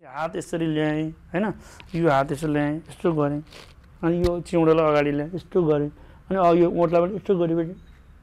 हात यसरी ल्याएँ हैन, यो हात यसो ल्याएँ, यस्तो गरेँ, अनि यो चिउँडोलाई अगाडि ल्याएँ, यस्तो गरेँ, अनि यो ओठलाई पनि यस्तो गरेपछि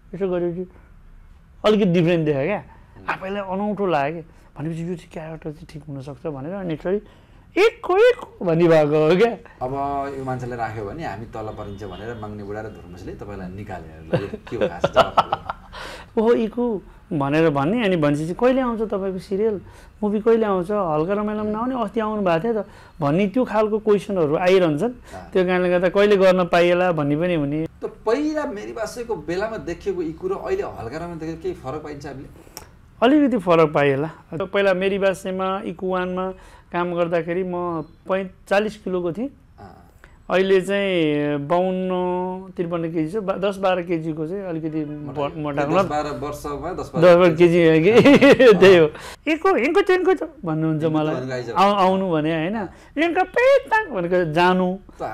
अलिकति डिफ्रेन्ट देखेँ क्या, आफैलाई अनौठो लाग्यो कि भनेपछि यो चाहिँ क्यारेक्टर चाहिँ ठिक हुनसक्छ भनेर नेक्स्टरी एक भनिरहेको हो क्या। अब यो मान्छेलाई राख्यो भने हामी तल परिन्छ भनेर माग्ने बुढा र धुर्मुसले तपाईँलाई निकालेर के हो खास जवाफ? ओहो इकु भनेर भन्ने, अनि भनेपछि कहिले आउँछ तपाईँको सिरियल मुभी कहिले आउँछ, हल्का रमाइलोमा नआउने, अस्ति आउनु भएको थियो त भन्ने त्यो खालको क्वेसनहरू आइरहन्छन्। त्यो कारणले गर्दा कहिले गर्न पाइएला भन्ने पनि हुने। त पहिला मेरी बासेको बेलामा देखिएको इकु र अहिले हल्का रमाइलो देखेको केही फरक पाइन्छ हामीले? अलिकति फरक पाइएला। पहिला मेरी बासेमा इकु वानमा काम गर्दाखेरि म 40 किलोको थिएँ, अहिले चाहिँ 52-53 केजी छ। 10-12 केजीको चाहिँ अलिकति मोटाको 10-12 केजी हो कि त्यही हो। इन्को भन्नुहुन्छ मलाई आउनु भने होइन, लिङ्क पेटाङ भनेको जानु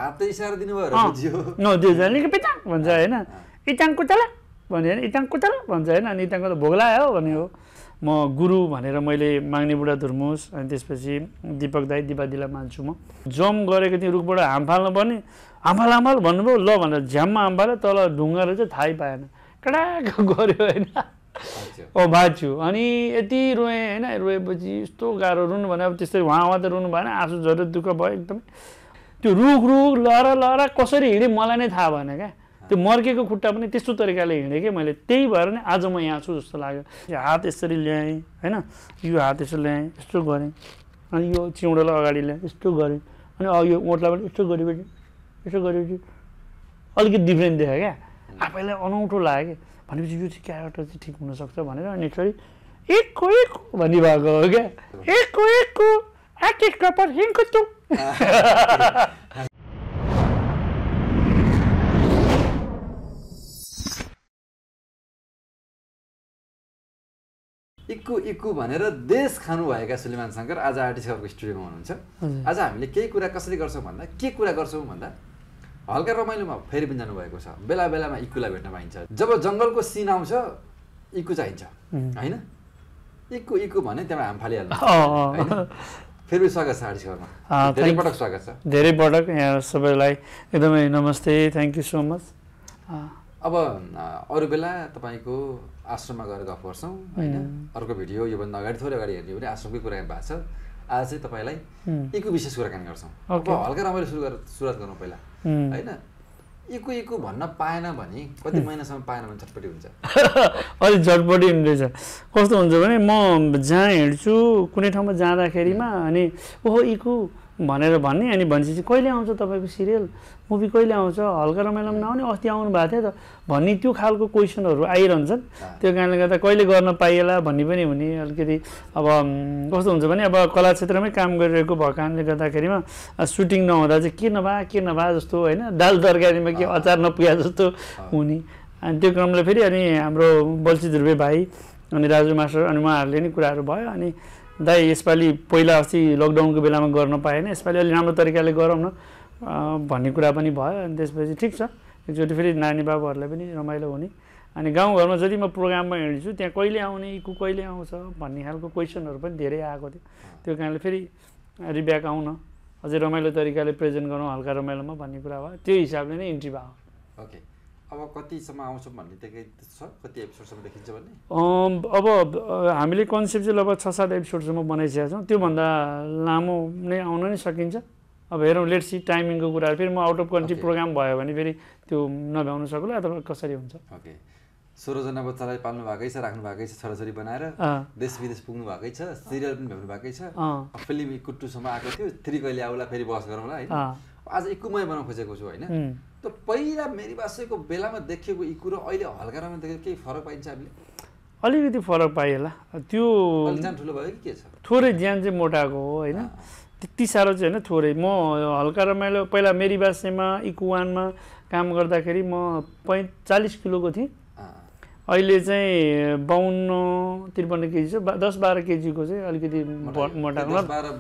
त्यो लिङ्क पेटाङ भन्छ होइन, इटाङ कुचला भन्यो होइन, इटाङ कुचला भन्छ होइन, अनि इटाङको त भोग लाग्यो भने हो। म गुरु भनेर मैले माग्ने बुढा धुर्मुस, अनि त्यसपछि दीपक दाई दिपादिलाई मान्छु। म जम गरेको थिएँ रुखबाट हाम फाल्न पर्ने, हामफाल भन्नुभयो, ल भनेर झ्याममा हाम फाल्यो, तल ढुङ्गा रहेछ थाहै पाएन, कडाक गऱ्यो होइन, भाँच्छु। अनि यति रोएँ होइन, रोएपछि यस्तो गाह्रो रुनु भने अब त्यस्तै उहाँ त रुनु भएन, आँसु झऱ्यो, दुःख भयो एकदमै। त्यो रुख लहरा कसरी हिँडेँ मलाई नै थाहा भएन क्या। त्यो मर्केको खुट्टा पनि त्यस्तो तरिकाले हिँडेँ कि मैले, त्यही भएर नै आज म यहाँ छु जस्तो लाग्यो। हात यसरी ल्याएँ होइन, यो हात यसो ल्याएँ, यस्तो गरेँ, अनि यो चिउँडोलाई अगाडि ल्याएँ, यस्तो गरेँ, अनि यो ओठलाई पनि यस्तो गरेपछि अलिकति डिफ्रेन्ट देखेँ क्या, आफैलाई अनौठो लाग्यो कि भनेपछि यो चाहिँ क्यारेक्टर चाहिँ ठिक हुनसक्छ भनेर नेक्स्टरी एक भनिरहेको हो क्या। इक्कु भनेर देश खानुभएका सुलेमान शङ्कर आज आर्टिस्ट खबरको स्टुडियोमा हुनुहुन्छ। आज हामीले केही कुरा कसरी गर्छौँ भन्दा हल्का रमाइलोमा फेरि पनि जानुभएको छ। बेला बेलामा इक्कुलाई भेट्न पाइन्छ। जब जङ्गलको सिन आउँछ इक्कु चाहिन्छ होइन, इक्कु भने त्यहाँ हाम फालिहाल्नु होइन। फेरि पनि स्वागत छ आर्टिस्ट खबरमा, धेरै पटक स्वागत छ। धेरै पटक यहाँ सबैलाई एकदमै नमस्ते, थ्याङ्क यू सो मच। अब अरू बेला तपाईँको आश्रममा गएर गफ गर्छौँ होइन, अर्को भिडियो योभन्दा अगाडि थोरै अगाडि हेर्ने भने आश्रमकै कुराकानी भएको छ। आज चाहिँ तपाईँलाई इक्कु विशेष कुराकानी गर्छौँ। अब हल्का रमाइलो सुरुवात गरौँ पहिला होइन। इक्कु भन्न पाएन भने कति महिनासम्म पाएन भने झटपटी हुन्छ? अलिक झटपटी हुँदैछ। कस्तो हुन्छ भने म जहाँ हिँड्छु कुनै ठाउँमा जाँदाखेरिमा अनि ओहो इक्कु भनेर भन्ने, अनि भनेपछि कहिले आउँछ तपाईँको सिरियल मुभी कहिले आउँछ, हल्का रमाइलोमा नआउने, अस्ति आउनु भएको थियो त भन्ने त्यो खालको क्वेसनहरू आइरहन्छन्। त्यो कारणले गर्दा कहिले गर्न पाइएला भन्ने पनि हुने। अलिकति अब कस्तो हुन्छ भने अब कला क्षेत्रमै काम गरिरहेको भएको कारणले गर्दाखेरिमा सुटिङ नहुँदा चाहिँ के नभए जस्तो होइन, दाल तरकारीमा के अचार नपुगे जस्तो हुने। अनि त्यो क्रमले फेरि अनि हाम्रो बल्छी ध्रुवे भाइ अनि राजु मास्टर अनि उहाँहरूले नि कुराहरू भयो। अनि दाइ यसपालि पहिला अस्ति लकडाउनको बेलामा गर्न पाएन, यसपालि अलि राम्रो तरिकाले गरौँ न भन्ने कुरा पनि भयो। अनि त्यसपछि ठिक छ, एकचोटि फेरि नानी बाबुहरूलाई पनि रमाइलो हुने। अनि गाउँघरमा जति म प्रोग्राममा हिँड्छु त्यहाँ कहिले आउने इक्कु कहिले आउँछ भन्ने खालको क्वेसनहरू पनि धेरै आएको थियो। त्यो कारणले फेरि रिब्याक आउन अझै रमाइलो तरिकाले प्रेजेन्ट गरौँ हल्का रमाइलोमा भन्ने कुरा भयो। त्यो हिसाबले नै इन्ट्री भयो। ओके, अब कतिसम्म आउँछ भन्ने छ, कति एपिसोडसम्म देखिन्छ भन्ने? अब हामीले कन्सेप्ट चाहिँ लगभग 6-7 एपिसोडसम्म बनाइसकेका छौँ। त्योभन्दा लामो नै आउन नै सकिन्छ। अब हेरौँ, लेट्स सी टाइमिङको कुराहरू। फेरि म आउट अफ कन्ट्री प्रोग्राम भयो भने फेरि त्यो नभ्याउनु सक्ला अथवा कसरी हुन्छ। ओके, 16 जना बच्चालाई पाल्नु भएकै छ, राख्नु भएकै छ, छोराछोरी बनाएर देश विदेश पुग्नु भएकै छ, सिरियल पनि भ्याउनु भएकै छ। फिल्म इक्कु2सम्म आएको थियो, 3 कहिले आउला फेरि बहस गरौँला होइन। आज इक्कुमै बनाउन खोजेको छु होइन। त पहिला मेरी बासेको बेलामा देखिएको इक्कु र अहिले हल्का रमाइलो देखेको केही फरक पाइन्छ हामीले? अलिकति फरक पाइएला। त्यो ज्यान ठुलो भयो कि के छ? थोरै ज्यान चाहिँ मोटाको हो होइन, त्यति साह्रो चाहिँ होइन, थोरै। म हल्का रमाइलो पहिला मेरी बासेमा इक्कु वानमा काम गर्दाखेरि म 40 किलोको थिएँ, अहिले चाहिँ 52-53 केजी छ। 10-12 केजीको चाहिँ अलिकति मोटाको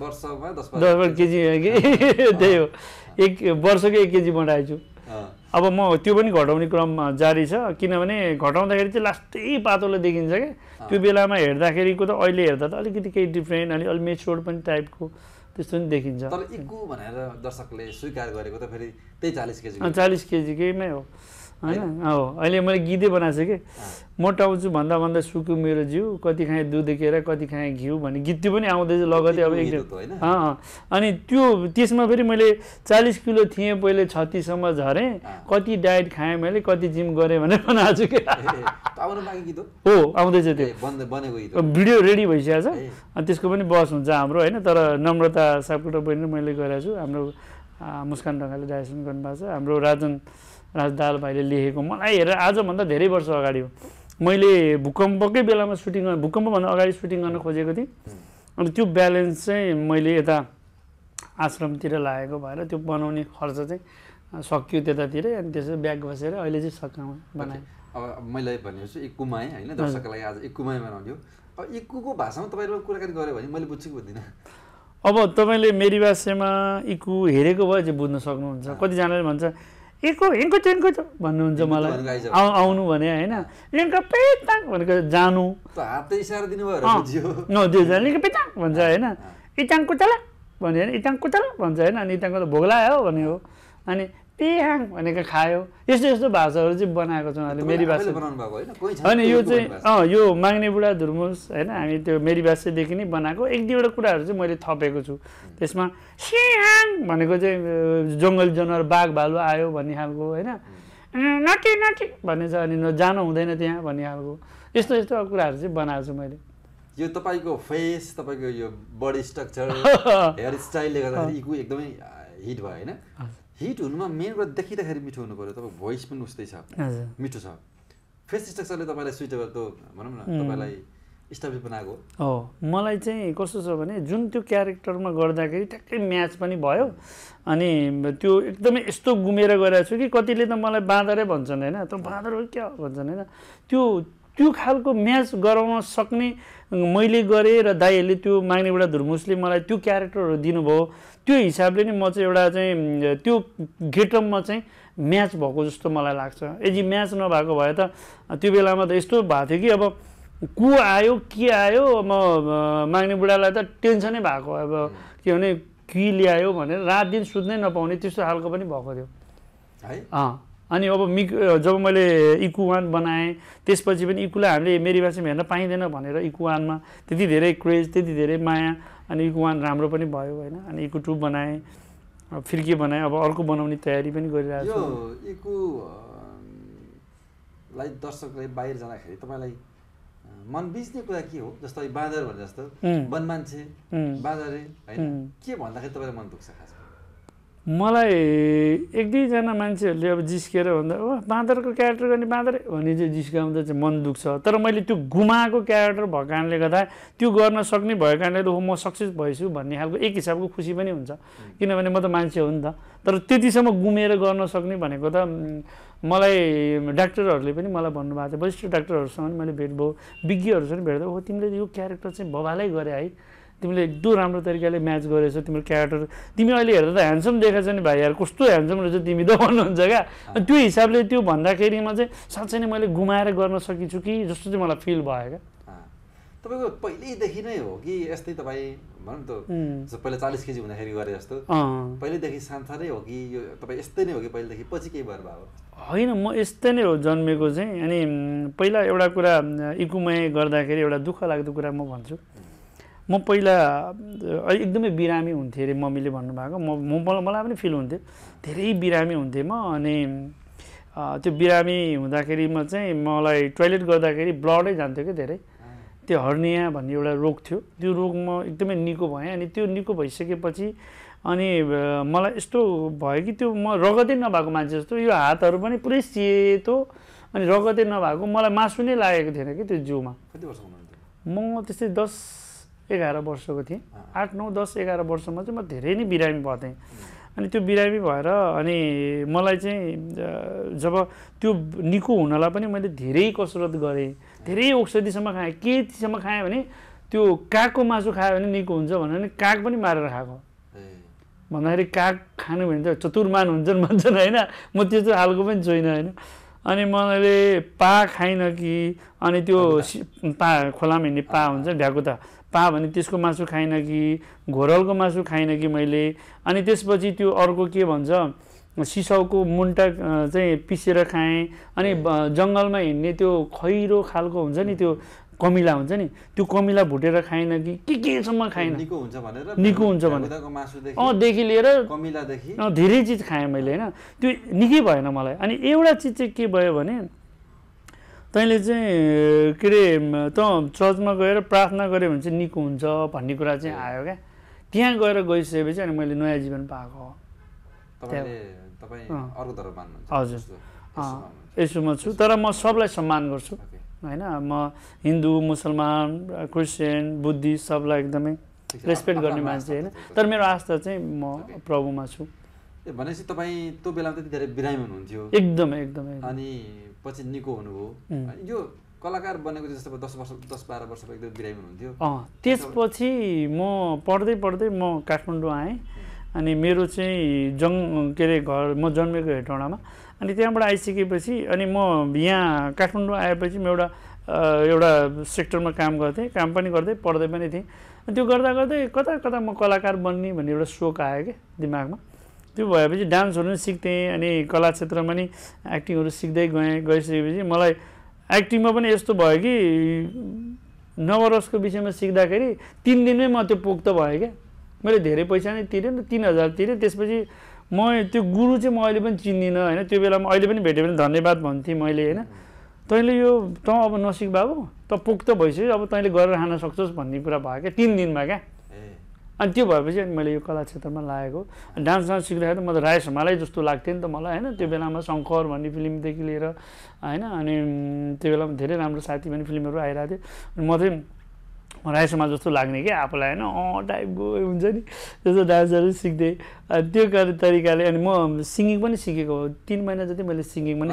10 केजी हो कि त्यही हो, 1 वर्षकै 1 केजी बढाएछु। अब म त्यो पनि घटाउने क्रम जारी छ, किनभने घटाउँदाखेरि चाहिँ लास्टै पातलो देखिन्छ क्या। त्यो बेलामा हेर्दाखेरिको त अहिले हेर्दा त अलिकति केही डिफ्रेन्ट, अलि मेच्योर्ड पनि टाइपको त्यस्तो पनि देखिन्छ। तर इक्कु भनेर दर्शकले स्वीकार गरेको त फेरि त्यही 40 केजी 40 केजीकैमै हो होइन। हो अहिले मैले गीतै बनाएको छु कि मोटाउँछु भन्दा भन्दा सुक्यो मेरो जिउ, कति खाएँ दुध केरा कति खाएँ घिउ भन्ने गीत त्यो पनि आउँदैछ लगतै अब एकदम। अनि त्यो त्यसमा फेरि मैले 40 किलो थिएँ पहिले 36 सम्म झरेँ, कति डायट खाएँ मैले, कति जिम गरेँ भनेर बनाएको छु कि। हो आउँदैछ त्यो भिडियो रेडी भइसकेको छ। अनि त्यसको पनि बस हुन्छ हाम्रो होइन। तर नम्रता सापकोटा बहिनी मैले गरेको छु, हाम्रो मुस्कान ढङ्गले डाइरेक्सन गर्नुभएको छ, हाम्रो राजदाल भाइले लेखेको। मलाई हेरेर आजभन्दा धेरै वर्ष अगाडि हो, मैले भूकम्पकै बेलामा भूकम्पभन्दा अगाडि सुटिङ गर्न खोजेको थिएँ। अनि त्यो ब्यालेन्स चाहिँ मैले यता आश्रमतिर लागेको भएर त्यो बनाउने खर्च चाहिँ सकियो त्यतातिरै। अनि त्यसो ब्याग बसेर अहिले चाहिँ सकामा बनाएँ। अब मैले भनेपछि इक्कुमाई होइन, दर्शकको लागि आज इक्कुमाई बनाउने हो। अब इक्कुको भाषामा तपाईँले कुराकानी गऱ्यो भने मैले बुझ्छु कि बुझ्दिनँ। अब तपाईँले मेरी भाषामा इक्कु हेरेको भए चाहिँ बुझ्न सक्नुहुन्छ। कतिजनाले भन्छ इक्कु हिँड्को चिनको भन्नुहुन्छ मलाई आउनु भने होइन। लिङ्क पेताङ भनेको जानु, हातै इसारा दिनुभयो लिङ्क पेताङ भन्छ होइन। इटाङ कुचला भन्यो होइन, इटाङ कुचला भन्छ होइन। अनि इटाङको त भोग्लायो भने हो। अनि पिहाङ भनेको खायो। यस्तो यस्तो भाषाहरू चाहिँ बनाएको छौँ अहिले मेरी भाषा होइन। यो चाहिँ यो माग्ने बुढा धुर्मुस होइन, हामी त्यो मेरी भाषादेखि नै बनाएको। एक दुईवटा कुराहरू चाहिँ मैले थपेको छु त्यसमा। सिहाङ भनेको चाहिँ जङ्गली जनावर बाघ भालु आयो भन्ने खालको होइन। नटी नटी भन्ने छ, अनि जानु हुँदैन त्यहाँ भन्ने खालको यस्तो यस्तो कुराहरू चाहिँ बनाएको छु मैले। यो तपाईँको फेस, तपाईँको यो बडी स्ट्रक्चर, हेयर स्टाइलले गर्दाखेरि इक्कु एकदमै हिट भयो होइन। हिट हुनुमा मेन कुरा देखिँदाखेरि मिठो हुनु पऱ्यो। तपाईँको भोइस पनि उस्तै छ, मिठो छ। फेस स्ट्रक्चरले तपाईँलाई सुइटेबल त भनौँ न, तपाईँलाई स्टाब्लिस बनाएको हो। मलाई चाहिँ कस्तो छ भने जुन त्यो क्यारेक्टरमा गर्दाखेरि ट्याक्कै म्याच पनि भयो। अनि त्यो एकदमै यस्तो गुमेर गइरहेको छु कि कतिले त मलाई बाँदरै भन्छन् होइन, त बाँदर हो क्या भन्छन् होइन। त्यो खालको म्याच गराउन सक्ने मैले गरेँ र दाइहरूले त्यो माग्ने एउटा धुर्मुसले मलाई त्यो क्यारेक्टरहरू दिनुभयो। त्यो हिसाबले नै म चाहिँ एउटा चाहिँ त्यो गेटअपमा चाहिँ म्याच भएको जस्तो मलाई लाग्छ। यदि म्याच नभएको भए त त्यो बेलामा त यस्तो भएको थियो कि अब को आयो के आयो, म माग्ने बुढालाई त टेन्सनै भएको। अब के भने के ल्यायो भनेर रात दिन सुत्नै नपाउने त्यस्तो खालको पनि भएको थियो। अनि अब जब मैले इक्कु 1 बनाएँ त्यसपछि पनि इक्कुलाई हामीले मेरी भाषामा हेर्न पाइँदैन भनेर इक्कु 1 मा त्यति धेरै क्रेज, त्यति धेरै माया। अनि इक्कु 1 राम्रो पनि भयो होइन। अनि इक्कु 2 बनाएँ, फिर्के बनाएँ, अब अर्को बनाउने तयारी पनि गरिरहेको छु। यो इक्कुलाई दर्शकले बाहिर जाँदाखेरि तपाईँलाई मन बिच्ने कुरा के हो? जस्तो बाँदर भने जस्तो वन मान्छे बाँदरे होइन, के भन्दाखेरि तपाईँलाई मन दुख्छ खास? मलाई एक दुईजना मान्छेहरूले अब जिस्केर भन्दा बाँदरको क्यारेक्टर गर्ने बाँदरै भने चाहिँ जिस्काउँदा चाहिँ मन दुख्छ। तर मैले त्यो गुमाएको क्यारेक्टर भएको कारणले गर्दा त्यो गर्न सक्ने भएको कारणले हो म सक्सेस भएछु भन्ने खालको एक हिसाबको खुसी पनि हुन्छ। किनभने म त मान्छे हो नि त। तर त्यतिसम्म गुमेर गर्न सक्ने भनेको त मलाई डाक्टरहरूले पनि मलाई भन्नुभएको थियो, वरिष्ठ डाक्टरहरूसँग पनि मैले भेट भयो, विज्ञहरूसँग भेट्दा हो तिमीले यो क्यारेक्टर चाहिँ बबालै गरे है, तिमीले एकदम राम्रो तरिकाले म्याच गरेछौ, तिम्रो क्यारेक्टर तिमी अहिले हेर्दा त ह्यान्डसम देखाएको छ नि भाइ यार, कस्तो ह्यान्डसम रहेछ तिमी त भन्नुहुन्छ क्या। त्यो हिसाबले त्यो भन्दाखेरिमा चाहिँ साँच्चै नै मैले गुमाएर गर्न सकिछु कि जस्तो चाहिँ मलाई फिल भयो क्या। तपाईँको पहिल्यैदेखि नै हो कि यस्तै तपाईँ भनौँ त पहिला 40 केजी हुँदाखेरि गरे जस्तो पहिल्यैदेखि सानसानै हो कि यो तपाईँ यस्तै नै हो कि पहिलेदेखि पछि केही भएर भयो? होइन, म यस्तै नै हो जन्मेको चाहिँ। अनि पहिला एउटा कुरा इक्कुमै गर्दाखेरि एउटा दुःख लाग्दो कुरा म भन्छु। म पहिला एकदमै बिरामी हुन्थेँ अरे मम्मीले भन्नुभएको। मलाई पनि फिल हुन्थ्यो, धेरै बिरामी हुन्थेँ म। अनि त्यो बिरामी हुँदाखेरिमा चाहिँ मलाई टोइलेट गर्दाखेरि ब्लडै जान्थ्यो क्या धेरै। त्यो हर्निया भन्ने एउटा रोग थियो, त्यो रोग म एकदमै निको भएँ। अनि त्यो निको भइसकेपछि अनि मलाई यस्तो भयो कि त्यो म रगतै नभएको मान्छे जस्तो, यो हातहरू पनि पुरै सेतो अनि रगतै नभएको, मलाई मासु नै लागेको थिएन कि त्यो जिउमा। कति वर्ष हुनुहुन्थ्यो? म त्यस्तै 10-11 वर्षको थिएँ। 8, 9, 10, 11 वर्षमा चाहिँ म धेरै नै बिरामी भएको थिएँ। अनि त्यो बिरामी भएर अनि मलाई चाहिँ जब त्यो निको हुनलाई पनि मैले धेरै कसरत गरेँ, धेरै औषधिसम्म खाएँ। केसम्म खाएँ भने त्यो कागको मासु खायो भने निको हुन्छ भनेर काग पनि मारेर खाएको। भन्दाखेरि काग खानु भने त चतुर्मान हुन्छन् भन्छन् होइन, म त्यस्तो खालको पनि छैन होइन। अनि मैले पा खाइनँ कि अनि त्यो पा खोलामा हिँड्ने पा हुन्छ भ्याकुता पा भने त्यसको मासु खाइनँ कि घोरलको मासु खाइनँ कि मैले। अनि त्यसपछि त्यो अर्को के भन्छ सिसाउको मुन्टा चाहिँ पिसेर खाएँ। अनि जङ्गलमा हिँड्ने त्यो खैरो खालको हुन्छ नि त्यो कमिला हुन्छ नि त्यो कमिला भुटेर खाएन कि केसम्म खाएन। निको हुन्छ भनेर देखि लिएर धेरै चिज खाएँ मैले होइन। त्यो निकै भएन मलाई। अनि एउटा चिज चाहिँ के भयो भने तैँले चाहिँ के अरे त चर्चमा गएर प्रार्थना गऱ्यो भने चाहिँ निको हुन्छ भन्ने कुरा चाहिँ आयो क्या। त्यहाँ गएर गइसकेपछि अनि मैले नयाँ जीवन पाएको हो। हजुर यसोमा छु तर म सबलाई सम्मान गर्छु होइन। म हिन्दू मुसलमान क्रिस्चियन बुद्धिस्ट सबलाई एकदमै रेस्पेक्ट गर्ने मान्छे होइन। तर मेरो आस्था चाहिँ म प्रभुमा छु। भनेपछि तपाईँ त्यो बेलामा त्यति धेरै बिरामी हुनुहुन्थ्यो एकदमै एकदमै। अनि पछि निको हुनुभयो। यो कलाकार बनेको जस्तो 10-12 वर्ष एकदम बिरामी हुनुहुन्थ्यो। त्यसपछि म पढ्दै पढ्दै म काठमाडौँ आएँ। अनि मेरो चाहिँ के अरे घर म जन्मेको हेटौँडामा। अनि त्यहाँबाट आइसकेपछि अनि म यहाँ काठमाडौँ आएपछि म एउटा सेक्टरमा काम गर्थेँ। काम पनि गर्दै पढ्दै पनि थिएँ। त्यो गर्दा गर्दै कता कता म कलाकार बन्ने भन्ने एउटा सोच आयो क्या दिमागमा। त्यो भएपछि डान्सहरू पनि सिक्थेँ। अनि कला क्षेत्रमा पनि एक्टिङहरू सिक्दै गइसकेपछि मलाई एक्टिङमा पनि यस्तो भयो कि नवरसको विषयमा सिक्दाखेरि 3 दिनमै म त्यो पोख्त भयो क्या। मैले धेरै पैसा नै तिरेँ 3000 तिरेँ। त्यसपछि म त्यो गुरु चाहिँ म अहिले पनि चिन्दिनँ होइन। त्यो बेलामा अहिले पनि भेट्यो भने धन्यवाद भन्थेँ मैले होइन। तैँले यो त अब नसिक बाबु त पोख्त भइसक्यो अब तैँले गरेर खान सक्छस् भन्ने कुरा भयो क्या 3 दिनमा क्या। अनि त्यो भएपछि अनि मैले यो कला क्षेत्रमा लागेको। डान्स सिक्दाखेरि म त राय समालै जस्तो लाग्थ्यो नि त मलाई होइन। त्यो बेलामा शङ्कर भन्ने फिल्मदेखि लिएर होइन। अनि त्यो बेलामा धेरै राम्रो साथी भन्ने फिल्महरू आइरहेको थियो। म चाहिँ राय समाज जस्तो लाग्ने क्या आफूलाई होइन टाइपको हुन्छ नि त्यस्तो डान्सहरू सिक्थेँ। त्यो तरिकाले अनि म सिङ्गिङ पनि सिकेको हो। 3 महिना जति मैले सिङ्गिङ पनि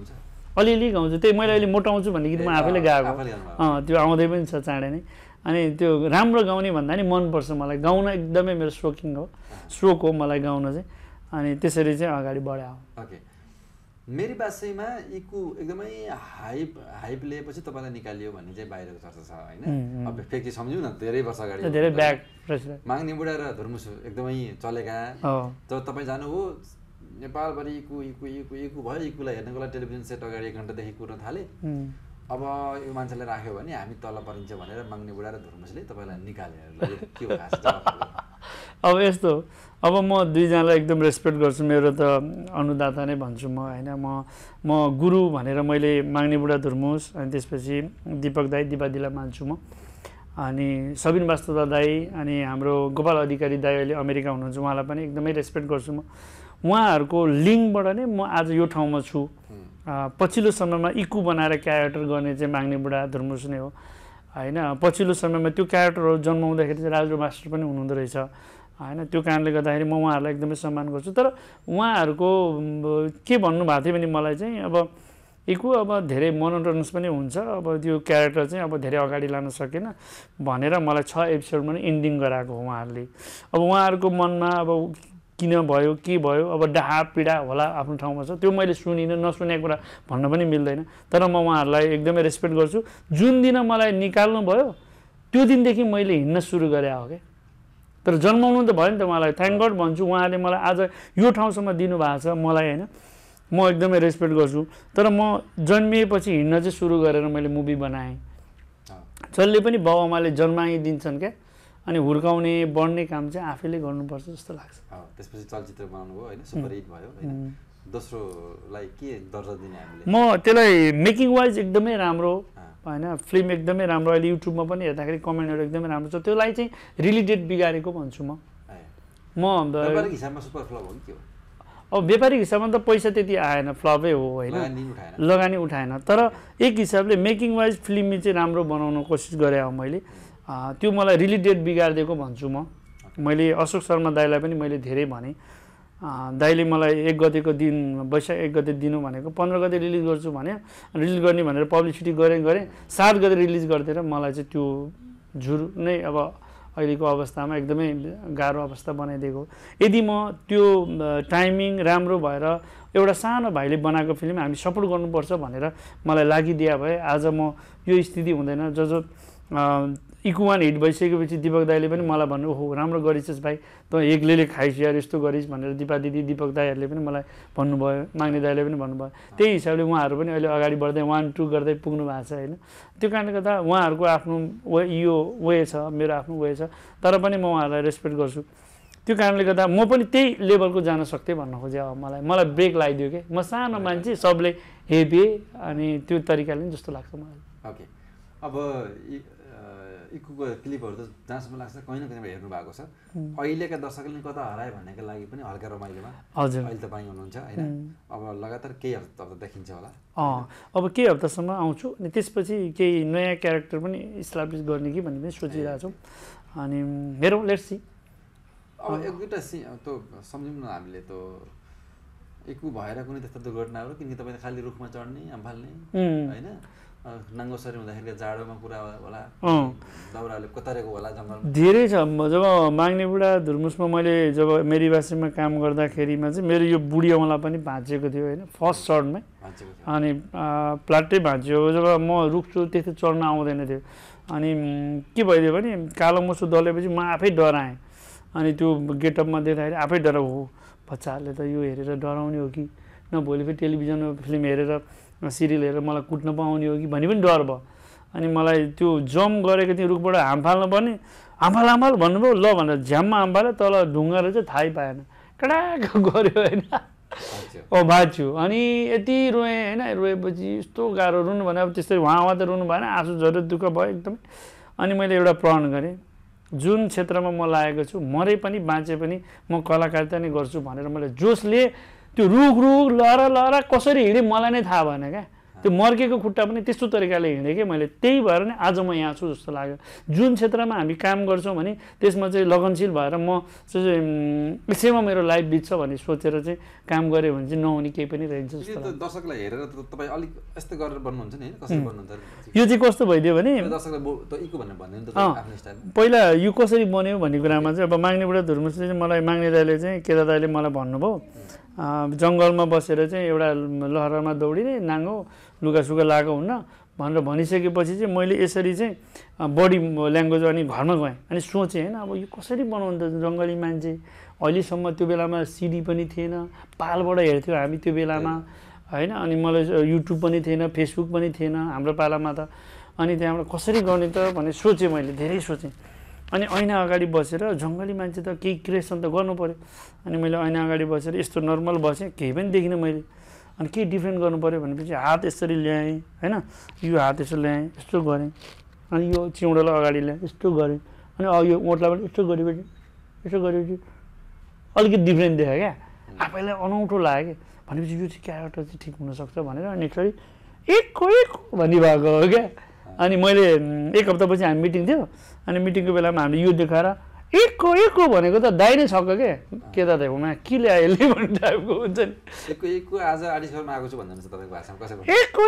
अलिअलि गाउँछु। त्यही मैले अहिले मोटाउँछु भन्ने गीत म आफैले गाएको त्यो आउँदै पनि छ चाँडै नै। अनि त्यो राम्रो गाउने भन्दा नि मनपर्छ मलाई गाउन एकदमै मेरो सोख हो मलाई गाउन चाहिँ। अनि त्यसरी चाहिँ अगाडि बढायो। ओके मेरी बासैमा इकु एकदमै हाइप लिएपछि तपाईँलाई निकालियो भन्ने चाहिँ बाहिरको चर्चा छ होइन। अब फेरि सम्झौँ न धेरै वर्ष अगाडि धेरै ब्याक माग्ने बुढा र धुर्मुसु एकदमै चलेका। जब तपाईँ जानुभयो नेपालभरि इकु भयो। इकुलाई हेर्नको लागि टेलिभिजन सेट अगाडि 1 घन्टादेखि कुर्न थाले। अब यो मान्छेलाई राख्यो भने हामी तल परिन्छ भनेर माग्ने बुढा र धुर्मुसले तपाईँलाई निकालेर के हो खास जवाफ? अब यस्तो अब म दुईजनालाई एकदम रेस्पेक्ट गर्छु। मेरो त अनुदाता नै भन्छु म होइन। म गुरु भनेर मैले माग्ने बुढा धुर्मुस अनि त्यसपछि दीपक दाई दिपादीलाई मान्छु म। अनि सबिन वास्तुदा दाई अनि हाम्रो गोपाल अधिकारी दाई अहिले अमेरिका हुनुहुन्छ उहाँलाई पनि एकदमै रेस्पेक्ट गर्छु म। उहाँहरूको लिङ्कबाट नै म आज यो ठाउँमा छु। पछिल्लो समयमा इकु बनाएर क्यारेक्टर गर्ने चाहिँ माग्ने बुढा धुर्मुस नै हो होइन। पछिल्लो समयमा त्यो क्यारेक्टरहरू जन्माउँदाखेरि चाहिँ राजु मास्टर पनि हुनुहुँदो रहेछ होइन। त्यो कारणले गर्दाखेरि म उहाँहरूलाई एकदमै सम्मान गर्छु। तर उहाँहरूको के भन्नुभएको थियो भने मलाई चाहिँ अब इकु अब धेरै मोनोटोनस पनि हुन्छ अब त्यो क्यारेक्टर चाहिँ अब धेरै अगाडि लान सकेन भनेर मलाई 6 एपिसोडमा नै इन्डिङ गराएको हो उहाँहरूले। अब उहाँहरूको मनमा अब किन भयो के भयो अब डाहा पीडा होला आफ्नो ठाउँमा छ। त्यो मैले सुनिनँ नसुनेको कुरा भन्न पनि मिल्दैन। तर म उहाँहरूलाई एकदमै रेस्पेक्ट गर्छु। जुन दिन मलाई निकाल्नु भयो त्यो दिनदेखि मैले हिँड्न सुरु गरे हो क्या। तर जन्माउनु त भयो नि त मलाई थ्याङ्क गड भन्छु। उहाँले मलाई आज यो ठाउँसम्म दिनुभएको छ मलाई होइन। म एकदमै रेस्पेक्ट गर्छु। तर म जन्मिएपछि हिँड्न चाहिँ सुरु गरेर मैले मुभी बनाएँ। जसले पनि बाबुआमाले जन्माइदिन्छन् क्या अनि हुर्काउने बढ्ने काम चाहिँ आफैले गर्नुपर्छ जस्तो लाग्छ। त्यसपछि चलचित्र बनाउनु भयो होइन सुपर हिट भयो होइन। दोस्रोलाई के दर्जा दिने हामीले? म त्यसलाई मेकिङ वाइज एकदमै राम्रो होइन। फिल्म एकदमै राम्रो। अहिले युट्युबमा पनि हेर्दाखेरि कमेन्टहरू एकदमै राम्रो छ। त्यसलाई चाहिँ रिलेटेड बिगारेको भन्छु म। व्यापारिक हिसाबमा सुपर फ्लप हो कि के हो? अब व्यापारिक हिसाबमा त पैसा त्यति आएन फ्लपै हो होइन। लगानी उठाएन। तर एक हिसाबले मेकिङ वाइज फिल्म चाहिँ राम्रो बनाउन कोसिस गरेँ हो मैले। त्यो मलाई रिलेटेड बिगारिदिएको भन्छु म। मैले अशोक शर्मा दाईलाई पनि मैले धेरै भने। दाईले मलाई 1 गतेको दिन वैशाख 1 गते दिनु भनेको 15 गते रिलिज गर्छु भने रिलिज गर्ने भनेर पब्लिसिटी गरेँ 7 गते रिलिज गरिदिएर मलाई चाहिँ त्यो झुर नै अब अहिलेको अवस्थामा एकदमै गाह्रो अवस्था बनाइदिएको। यदि म त्यो टाइमिङ राम्रो भएर एउटा सानो भाइले बनाएको फिल्म हामी सपोर्ट गर्नुपर्छ भनेर मलाई लागिदिया भए आज म यो स्थिति हुँदैन। जो इकु वान हिट भइसकेपछि दिपक दाईले पनि मलाई भन्नु ओहो राम्रो गरिछस् भाइ तँ एक्लैले खाइस् यार यस्तो गरिस् भनेर दिपा दिदी दिपक दाईहरूले पनि मलाई भन्नुभयो माग्ने दाईले पनि भन्नुभयो त्यही हिसाबले उहाँहरू पनि अहिले अगाडि बढ्दै 1 2 गर्दै पुग्नु भएको छ होइन त्यो कारणले गर्दा उहाँहरूको आफ्नो यो वे छ मेरो आफ्नो वे छ तर पनि म उहाँहरूलाई रेस्पेक्ट गर्छु त्यो कारणले गर्दा म पनि त्यही लेभलको जान सक्थेँ भन्न खोजेँ अब मलाई ब्रेक लगाइदियो कि म सानो मान्छे सबले हेपे अनि त्यो तरिकाले नि जस्तो लाग्छ मलाई ओके अब इकुको क्लिपहरू त जहाँसम्म लाग्छ कहीँ न कहीँ हेर्नु भएको छ अहिलेका दर्शकले कता हरायो भन्नेको लागि पनि हल्का रमाइलोमा हजुर अहिले तपाईँ हुनुहुन्छ होइन अब लगातार केही हप्ता देखिन्छ होला अब केही हप्तासम्म आउँछु अनि त्यसपछि केही नयाँ क्यारेक्टर पनि इस्टाब्लिस गर्ने कि भन्ने पनि सोचिरहेको छौँ अनि हेरौँ लेट्स सी अब एक दुईवटा त्यो सम्झौँ न हामीले त इकु भएर कुनै त्यस्तो दुर्घटनाहरू किनकि तपाईँले खालि रुखमा चढ्ने फाल्ने होइन नाङ्गो शरीर हुँदाखेरि जाडोमा पुरा होला दाउराले कोतारेको होला जङ्गलमा धेरै छ जब माग्ने बुढा धुर्मुसमा मैले जब मेरीबासीमा काम गर्दाखेरिमा चाहिँ मेरो यो बुढी औँला पनि भाँचिएको थियो होइन फर्स्ट सर्टमै अनि प्लाट्टै भाँचियो जब म रुख्छु त्यस्तो चढ्न आउँदैन थियो अनि के भइदियो भने कालो मुसो दलेपछि म आफै डराएँ अनि त्यो गेटअपमा देख्दाखेरि आफै डरा हो बच्चाहरूले त यो हेरेर डराउने हो कि न भोलि फेरि टेलिभिजनमा फिल्म हेरेर सिरियल हेरेर मलाई कुट्न पाउने हो कि भन्ने पनि डर भयो अनि मलाई त्यो जम्प गरेको थियो रुखबाट हाम फाल्नु पर्ने हाम्फाल भन्नुभयो ल भनेर झ्याममा हाम फाल्यो तल ढुङ्गा रहेछ थाहै पाएन कडाक गऱ्यो होइन भाँच्यो अनि यति रोएँ होइन रोएपछि यस्तो गाह्रो रुनु भने अब त्यस्तै उहाँ त रुनु भएन आँसु झऱ्यो दुःख भयो एकदमै अनि मैले एउटा प्रण गरेँ जुन क्षेत्रमा म लागेको छु मरे पनि बाँचे पनि म कलाकारिता नै गर्छु भनेर मैले जोसले त्यो रुख लहरा कसरी हिँडेँ मलाई नै थाहा भएन क्या त्यो मर्केको खुट्टा पनि त्यस्तो तरिकाले हिँडेँ कि मैले त्यही भएर नै आज म यहाँ छु जस्तो लाग्यो जुन क्षेत्रमा हामी काम गर्छौँ भने त्यसमा चाहिँ लगनशील भएर म चाहिँ यसैमा मेरो लाइफ बित्छ भन्ने सोचेर चाहिँ काम गऱ्यो भने चाहिँ नहुने केही पनि रहन्छ जस्तो लाग्छ दर्शकलाई हेरेर तपाईँ अलिक यस्तो गरेर बन्नुहुन्छ नि कसरी बन्नुहुन्छ यो चाहिँ कस्तो भइदियो भने पहिला यो कसरी बन्यो भन्ने कुरामा चाहिँ अब माग्ने बुढा धुर्मुसले चाहिँ मलाई माग्ने दाइले चाहिँ केदा दाइले मलाई भन्नुभयो जङ्गलमा बसेर चाहिँ एउटा लहरामा दौडिने नाङ्गो लुगासुगा लगाएको हुन्न भनेर भनिसकेपछि चाहिँ मैले यसरी चाहिँ बडी ल्याङ्ग्वेज अनि घरमा गएँ अनि सोचेँ होइन अब यो कसरी बनाउनु त जङ्गली मान्छे अहिलेसम्म त्यो बेलामा सिडी पनि थिएन पालबाट हेर्थ्यौँ हामी त्यो बेलामा होइन अनि मलाई युट्युब पनि थिएन फेसबुक पनि थिएन हाम्रो पालामा त अनि त्यहाँबाट कसरी गर्ने त भनेर सोचेँ मैले धेरै सोचेँ अनि ऐना अगाडि बसेर जङ्गली मान्छे त केही क्रिएसन त गर्नु पऱ्यो अनि मैले ऐना अगाडि बसेर यस्तो नर्मल बसेँ केही पनि देखिनँ मैले अनि के डिफ्रेन्ट गर्नु पऱ्यो भनेपछि हात यसरी ल्याएँ होइन यो हात यसो ल्याएँ यस्तो गरेँ अनि यो चिउँडोलाई अगाडि ल्याएँ यस्तो गरेँ अनि यो ओठलाई पनि यस्तो गरेपछि अलिकति डिफ्रेन्ट देखेँ क्या आफैलाई अनौठो लाग्यो कि भनेपछि यो चाहिँ क्यारेक्टर चाहिँ ठिक हुनसक्छ भनेर अनि यसरी एक भन्ने भएको हो क्या अनि मैले एक हप्तापछि हामी मिटिङ थियो अनि मिटिङको बेलामा हामीले यो देखाएर एक भनेको त दाइ नै सक्यो के त दाइमा के ल्यायो यसले भन्ने टाइपको हुन्छ नि एक आज आडिसरमा आएको छु भन्नुहुन्छ तपाईँको भाषामा कसरी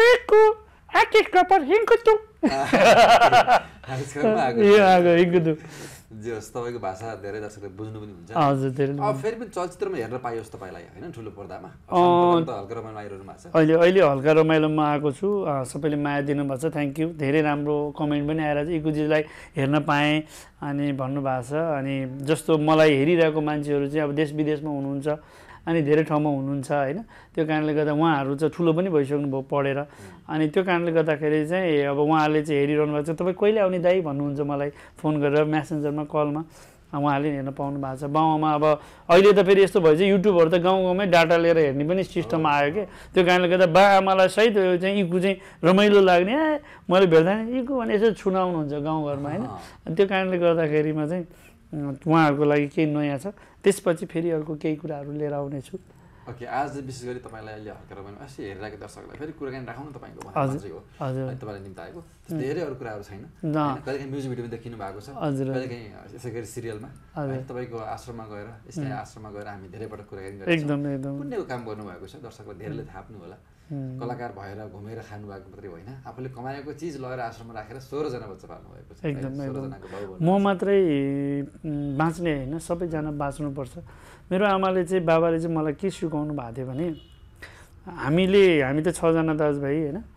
जे होस् तपाईँको भाषा धेरै दर्शकले बुझ्नु पनि हुन्छ हजुर धेरै अब फेरि पनि चलचित्रमा हेर्न पाइयोस् तपाईँलाई होइन ठुलो पर्दामा हल्का रमाइलो आइरहनु भएको छ अहिले हल्का रमाइलोमा आएको छु सबैले माया दिनुभएको छ थ्याङ्क यू धेरै राम्रो कमेन्ट पनि आएर चाहिँ इकुजीलाई हेर्न पाएँ अनि भन्नुभएको छ अनि जस्तो मलाई हेरिरहेको मान्छेहरू चाहिँ अब देश विदेशमा हुनुहुन्छ अनि धेरै ठाउँमा हुनुहुन्छ होइन त्यो कारणले गर्दा उहाँहरू चाहिँ ठुलो पनि भइसक्नु भयो पढेर अनि त्यो कारणले गर्दाखेरि चाहिँ अब उहाँहरूले चाहिँ हेरिरहनु भएको छ तपाईँ कहिले आउने दाइ भन्नुहुन्छ मलाई फोन गरेर मेसेन्जरमा कलमा उहाँहरूले हेर्न पाउनु भएको छ गाउँमा अब अहिले त फेरि यस्तो भएछ युट्युबहरू त गाउँमै डाटा लिएर हेर्ने पनि सिस्टम आयो कि त्यो कारणले गर्दा बा आमालाई सहित चाहिँ इकु चाहिँ रमाइलो लाग्ने मैले भेट्दा इकु भने यसो छुनाउनुहुन्छ गाउँघरमा होइन त्यो कारणले गर्दाखेरिमा चाहिँ उहाँहरूको लागि केही नयाँ छ त्यसपछि फेरि अर्को केही कुराहरू लिएर आउनेछु ओके आज विशेष गरी तपाईँलाई अहिले हल्का रमाइलो यसो हेरिरहेको दर्शकलाई फेरि कुराकानी राखौँ न तपाईँको हो तपाईँलाई निम्ति आएको धेरै अरू कुराहरू छैन कहिलेकाहीँ म्युजिक भिडियो पनि देखिनु भएको छ कहिलेकाहीँ यसै गरी सिरियलमा तपाईँको आश्रममा गएर यस्तै आश्रममा गएर हामी धेरैपटक कुराकानी गरेको पुण्यको काम गर्नुभएको छ दर्शकलाई धेरैले थाहा पनि होला कलाकार भएर घुमेर खानुभएको मात्रै होइन आफूले कमाएको चिज लगेर आश्रममा राखेर 16 जना बच्चा पाल्नु भएको छ एकदम म मात्रै बाँच्ने होइन सबैजना बाँच्नुपर्छ मेरो आमाले चाहिँ बाबाले चाहिँ मलाई के सिकाउनु भएको थियो भने हामी त 6 जना दाजुभाइ होइन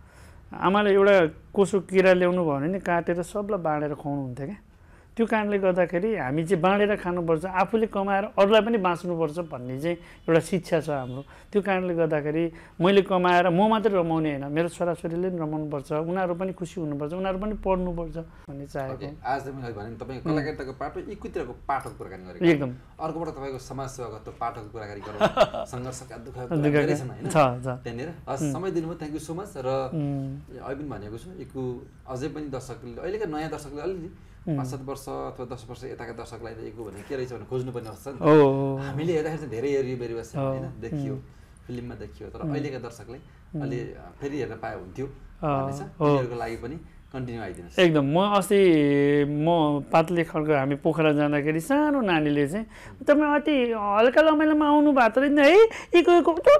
आमाले एउटा कोसो किरा ल्याउनु भयो भने नि काटेर सबलाई बाँडेर खुवाउनुहुन्थ्यो क्या। त्यो कारणले गर्दाखेरि हामी चाहिँ बाँडेर खानुपर्छ, आफूले कमाएर अरूलाई पनि बाँच्नुपर्छ भन्ने चाहिँ एउटा शिक्षा छ हाम्रो। त्यो कारणले गर्दाखेरि मैले कमाएर म मात्रै रमाउने होइन, मेरो छोराछोरीले पनि रमाउनुपर्छ, उनीहरू पनि खुसी हुनुपर्छ, उनीहरू पनि पढ्नुपर्छ भन्ने चाहेको। आज मैले भने तपाईँको कलाकारिताको पाटो एकीतिरको पाठको कुराकानी गरेको एकदम। अर्कोबाट तपाईँको समाजसेवाको त्यो पाठको कुराकानी गरौँ, सङ्घर्षका दुःखका धेरै छन् होइन त्यहाँनिर। समय दिनुभयो, थ्याङ्क यू सो मच। र अहिले पनि भनेको छु इकु अझै पनि दर्शकले, अहिलेका नयाँ दर्शकले अलिअलि 5-7 वर्ष अथवा 10 वर्ष यताका दर्शकलाई त इको भने के रहेछ भने खोज्नुपर्ने अवस्था नि त। हामीले हेर्दाखेरि चाहिँ धेरै हेरियो बेरिवास होइन, देखियो फिल्ममा देखियो, तर अहिलेका दर्शकले अलि फेरि हेर्न पाए हुन्थ्यो भन्ने छ। उनीहरूको लागि पनि कन्टिन्यू आइदिनुहोस्। एकदम। म अस्ति पातले खड्का हामी पोखरा जाँदाखेरि सानो नानीले चाहिँ तपाईँ अति हल्का रमाइलोमा आउनु भएको रहेछ है, इको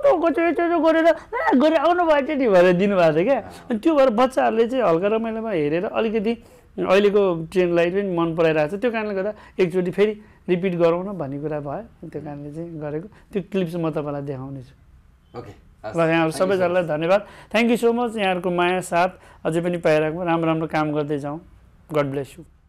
गरेर आउनु भएको थियो नि भनेर दिनुभएको थियो क्या। अनि त्यो भएर बच्चाहरूले चाहिँ हल्का रमाइलोमा हेरेर अलिकति अहिलेको ट्रेन्डलाई पनि मन पराइरहेको छ। त्यो कारणले गर्दा एकचोटि फेरि रिपिट गरौँ न भन्ने कुरा भयो, त्यो कारणले चाहिँ गरेको। त्यो क्लिप चाहिँ म तपाईँलाई देखाउनेछु। ओके। ल यहाँहरू सबैजनालाई धन्यवाद, थ्याङ्क यू सो मच। यहाँहरूको माया साथ अझै पनि पाइरहेको राम्रो राम्रो काम गर्दै जाउँ। God bless you.